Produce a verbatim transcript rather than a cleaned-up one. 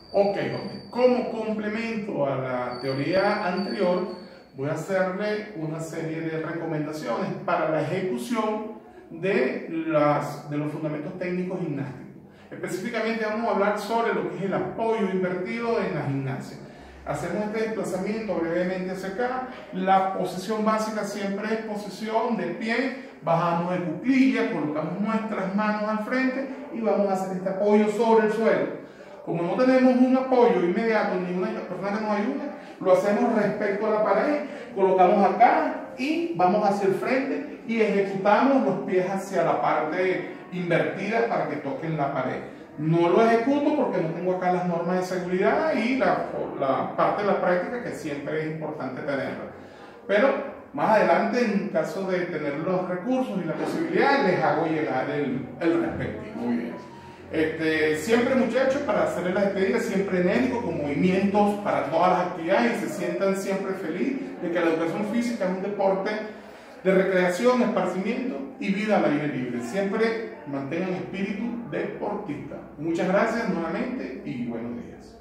Ok, ok. Como complemento a la teoría anterior, voy a hacerle una serie de recomendaciones para la ejecución de, las, de los fundamentos técnicos gimnásticos. Específicamente vamos a hablar sobre lo que es el apoyo invertido en la gimnasia. Hacemos este desplazamiento brevemente hacia acá. La posición básica siempre es posición de pie. Bajamos de cuclilla, colocamos nuestras manos al frente y vamos a hacer este apoyo sobre el suelo. Como no tenemos un apoyo inmediato ni una persona que nos ayude, lo hacemos respecto a la pared, colocamos acá y vamos hacia el frente y ejecutamos los pies hacia la parte invertida para que toquen la pared. No lo ejecuto porque no tengo acá las normas de seguridad y la, la parte de la práctica que siempre es importante tenerla. Pero más adelante, en caso de tener los recursos y la posibilidad, les hago llegar el, el respectivo video. Este, siempre muchachos, para hacerles la despedida, siempre enérgico, con movimientos para todas las actividades y se sientan siempre felices de que la educación física es un deporte de recreación, esparcimiento y vida al aire libre. Siempre mantengan espíritu deportista. Muchas gracias nuevamente y buenos días.